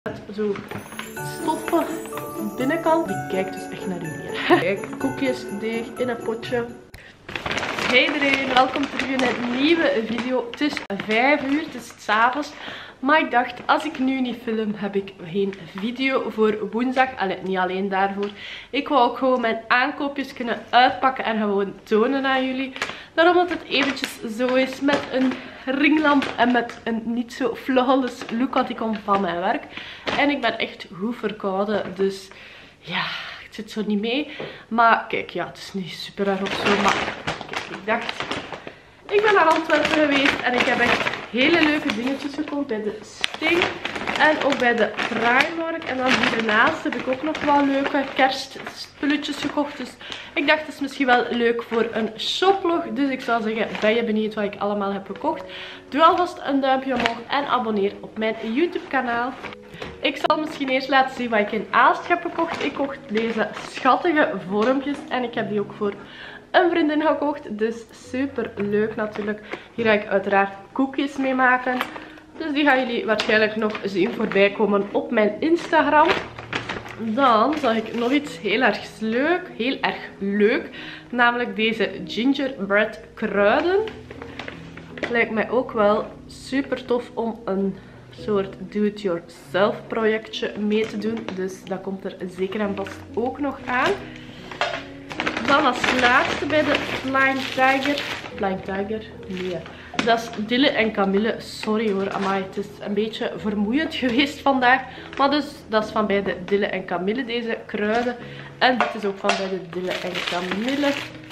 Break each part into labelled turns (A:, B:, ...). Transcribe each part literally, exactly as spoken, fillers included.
A: Met zo stoffen binnenkant. Die kijkt dus echt naar jullie. Kijk, koekjesdeeg in een potje. Hey iedereen, welkom terug in een nieuwe video. Het is vijf uur, het is 's avonds. Maar ik dacht, als ik nu niet film, heb ik geen video voor woensdag. Allee, niet alleen daarvoor. Ik wou ook gewoon mijn aankoopjes kunnen uitpakken en gewoon tonen aan jullie. Daarom dat het eventjes zo is met een ringlamp en met een niet zo flawless look, want ik kom van mijn werk. En ik ben echt goed verkouden, dus ja, het zit zo niet mee. Maar kijk, ja, het is niet super erg of zo, maar kijk, ik dacht... Ik ben naar Antwerpen geweest en ik heb echt hele leuke dingetjes gekocht bij de Sting en ook bij de Primark. En dan hiernaast heb ik ook nog wel leuke kerstspulletjes gekocht. Dus ik dacht, het is misschien wel leuk voor een shoplog. Dus ik zou zeggen, ben je benieuwd wat ik allemaal heb gekocht? Doe alvast een duimpje omhoog en abonneer op mijn YouTube kanaal. Ik zal misschien eerst laten zien wat ik in Aalst heb gekocht. Ik kocht deze schattige vormpjes en ik heb die ook voor een vriendin gekocht. Dus super leuk natuurlijk. Hier ga ik uiteraard koekjes mee maken. Dus die gaan jullie waarschijnlijk nog zien voorbij komen op mijn Instagram. Dan zag ik nog iets heel erg leuk. Heel erg leuk. Namelijk deze gingerbread kruiden. Lijkt mij ook wel super tof om een soort do-it-yourself projectje mee te doen. Dus dat komt er zeker en vast ook nog aan. Dan als laatste bij de Flying Tiger. Flying Tiger? Nee. Dat is Dille en Camille. Sorry hoor, amai. Het is een beetje vermoeiend geweest vandaag. Maar dus, dat is van bij de Dille en Camille, deze kruiden. En dit is ook van bij de Dille en Camille.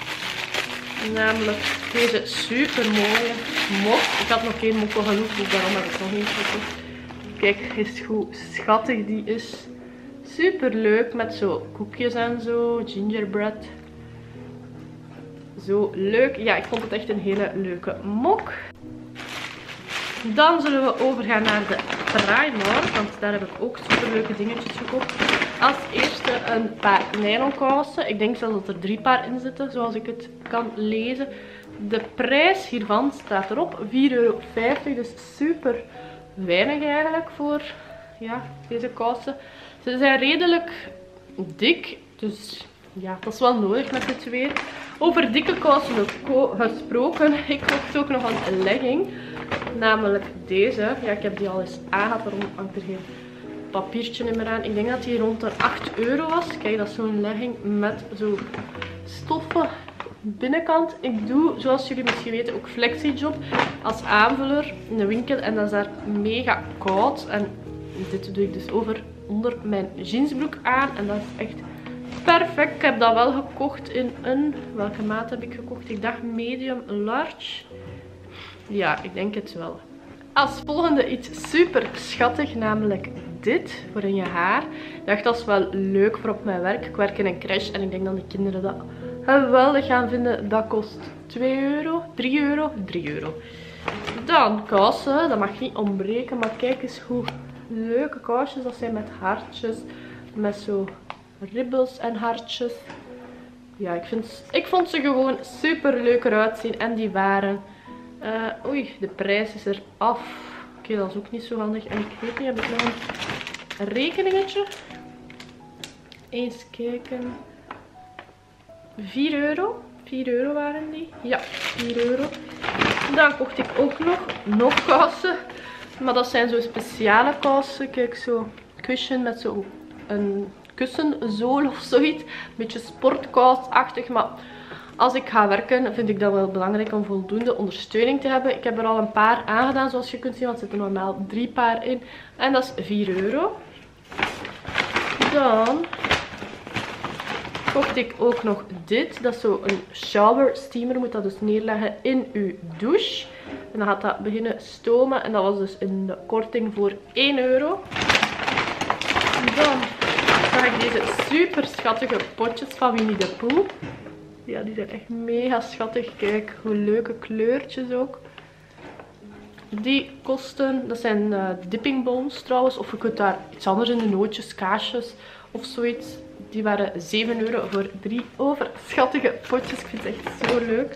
A: Namelijk deze super mooie mok. Ik had nog geen mokko genoeg, dus daarom heb ik nog één gekocht. Kijk eens hoe schattig die is. Super leuk met zo koekjes en zo. Gingerbread. Zo leuk. Ja, ik vond het echt een hele leuke mok. Dan zullen we overgaan naar de Primark, want daar heb ik ook super leuke dingetjes gekocht. Als eerste een paar nylon kousen. Ik denk zelfs dat er drie paar in zitten, zoals ik het kan lezen. De prijs hiervan staat erop, vier euro vijftig, dus super weinig eigenlijk voor ja, deze kousen. Ze zijn redelijk dik, dus ja, dat is wel nodig met dit weer. Over dikke kousen gesproken, ik kocht ook nog een legging. Namelijk deze. Ja, ik heb die al eens aangehad, daarom hangt er geen papiertje meer aan. Ik denk dat die rond de acht euro was. Kijk, dat is zo'n legging met zo'n stoffen binnenkant. Ik doe, zoals jullie misschien weten, ook FlexiJob als aanvuller in de winkel. En dat is daar mega koud. En dit doe ik dus over onder mijn jeansbroek aan. En dat is echt perfect. Ik heb dat wel gekocht in een... Welke maat heb ik gekocht? Ik dacht medium large. Ja, ik denk het wel. Als volgende iets super schattig, namelijk dit voor in je haar. Ik dacht, dat is wel leuk voor op mijn werk. Ik werk in een crash en ik denk dat de kinderen dat geweldig gaan vinden. Dat kost twee euro, drie euro, drie euro. Dan kousen, dat mag niet ontbreken, maar kijk eens hoe leuke kousjes dat zijn met hartjes. Met zo ribbels en hartjes. Ja, ik, vind, ik vond ze gewoon super leuk eruit zien en die waren... Uh, oei, de prijs is er af. Oké, okay, dat is ook niet zo handig. En ik weet niet, heb ik nog een rekeningetje? Eens kijken. vier euro. vier euro waren die. Ja, vier euro. Dan kocht ik ook nog, nog kousen. Maar dat zijn zo speciale kousen. Kijk, zo cushion met zo een kussenzool of zoiets. Een beetje sportkousachtig, maar... Als ik ga werken vind ik dat wel belangrijk om voldoende ondersteuning te hebben. Ik heb er al een paar aangedaan zoals je kunt zien, want er zitten normaal drie paar in. En dat is vier euro. Dan kocht ik ook nog dit. Dat is zo een shower steamer. Je moet dat dus neerleggen in uw douche. En dan gaat dat beginnen stomen. En dat was dus in de korting voor één euro. Dan zag ik deze super schattige potjes van Winnie the Pooh. Ja, die zijn echt mega schattig. Kijk, hoe leuke kleurtjes ook. Die kosten, dat zijn uh, dipping bones trouwens. Of je kunt daar iets anders in de nootjes, kaasjes of zoiets. Die waren zeven euro voor drie overschattige potjes. Ik vind het echt zo leuk.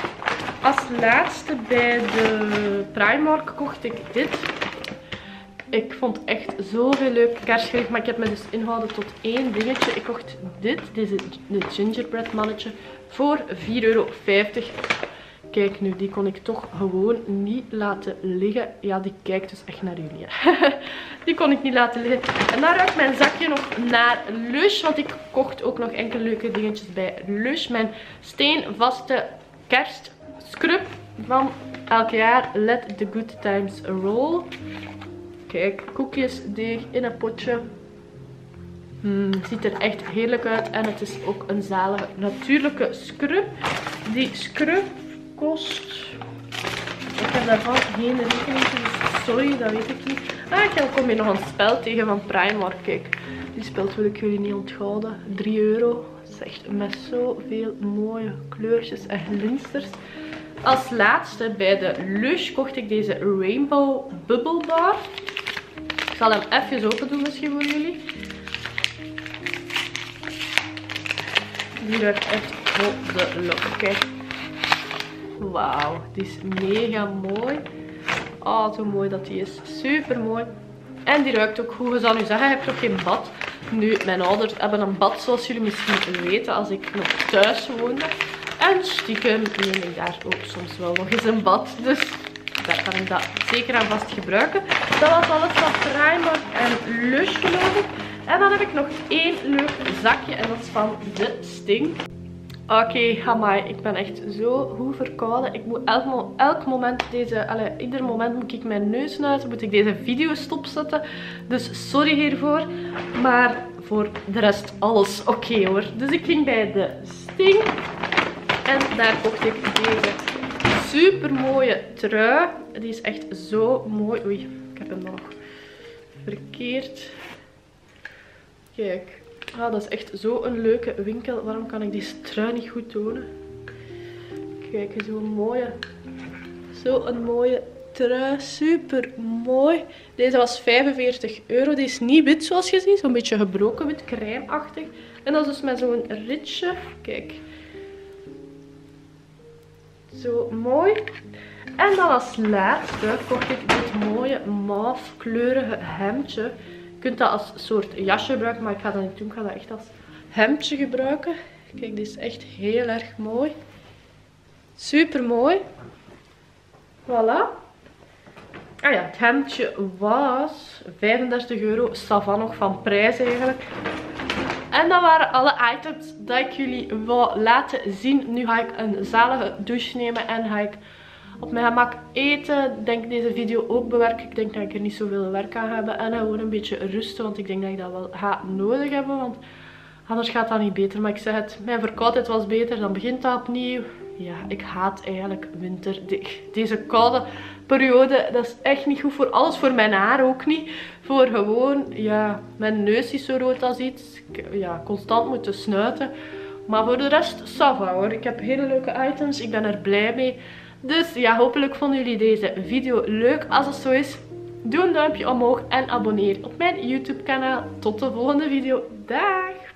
A: Als laatste bij de Primark kocht ik dit. Ik vond echt zoveel leuk kerstgericht, maar ik heb me dus ingehouden tot één dingetje. Ik kocht dit, deze de gingerbread mannetje, voor vier euro vijftig. Kijk nu, die kon ik toch gewoon niet laten liggen. Ja, die kijkt dus echt naar jullie. Die kon ik niet laten liggen. En dan ruikt mijn zakje nog naar Lush, want ik kocht ook nog enkele leuke dingetjes bij Lush. Mijn steenvaste kerstscrub van elk jaar. Let the good times roll. Kijk, koekjes, deeg in een potje. Mm, ziet er echt heerlijk uit. En het is ook een zalige natuurlijke scrub. Die scrub kost... Ik heb daarvan geen rekening, dus sorry, dat weet ik niet. Ah, ik kom hier nog een spel tegen van Primark. Kijk, die speld wil ik jullie niet onthouden. drie euro. Dat is echt met zoveel mooie kleurtjes en glinsters. Als laatste bij de Lush kocht ik deze Rainbow Bubble Bar. Ik zal hem even open doen misschien voor jullie. Die ruikt echt op de lok. Kijk. Wauw, die is mega mooi. Oh, zo mooi dat die is. Super mooi. En die ruikt ook goed. Je zou nu zeggen, je hebt toch geen bad? Nu, mijn ouders hebben een bad, zoals jullie misschien weten, als ik nog thuis woonde. En stiekem neem ik daar ook soms wel nog eens een bad. Dus daar kan ik dat zeker aan vast gebruiken. Dat was alles van Primark en Lush, geloof ik. En dan heb ik nog één leuk zakje. En dat is van de Sting. Oké, okay, amai, ik ben echt zo goed verkouden. Ik moet elk, mo elk moment deze, allee, ieder moment moet ik mijn neus snuiten, moet ik deze video stopzetten. Dus sorry hiervoor, maar voor de rest alles oké okay, hoor. Dus ik ging bij de Sting en daar kocht ik deze super mooie trui. Die is echt zo mooi. Oei, ik heb hem nog verkeerd. Kijk. Ah, dat is echt zo'n leuke winkel. Waarom kan ik die trui niet goed tonen? Kijk, zo'n mooie. Zo'n mooie trui. Super mooi. Deze was vijfenveertig euro. Die is niet wit zoals je ziet. Zo'n beetje gebroken wit, crème-achtig. En dat is dus met zo'n ritje. Kijk. Zo mooi. En dan als laatste kocht ik dit mooie mauve-kleurige hemdje. Je kunt dat als soort jasje gebruiken, maar ik ga dat niet doen. Ik ga dat echt als hemdje gebruiken. Kijk, dit is echt heel erg mooi. Super mooi. Voilà. Ah ja, het hemdje was vijfendertig euro. Savan nog van prijs eigenlijk. En dat waren alle items dat ik jullie wou laten zien. Nu ga ik een zalige douche nemen en ga ik op mijn gemak eten. Ik denk deze video ook bewerken. Ik denk dat ik er niet zoveel werk aan heb. En gewoon een beetje rusten. Want ik denk dat ik dat wel ga nodig hebben. Want anders gaat dat niet beter. Maar ik zeg het, mijn verkoudheid was beter. Dan begint dat opnieuw. Ja, ik haat eigenlijk winter. Deze koude periode, dat is echt niet goed voor alles. Voor mijn haar ook niet. Voor gewoon, ja, mijn neus is zo rood als iets. Ja, constant moeten snuiten. Maar voor de rest, ça va hoor. Ik heb hele leuke items. Ik ben er blij mee. Dus ja, hopelijk vonden jullie deze video leuk. Als het zo is, doe een duimpje omhoog en abonneer op mijn YouTube kanaal. Tot de volgende video. Dag!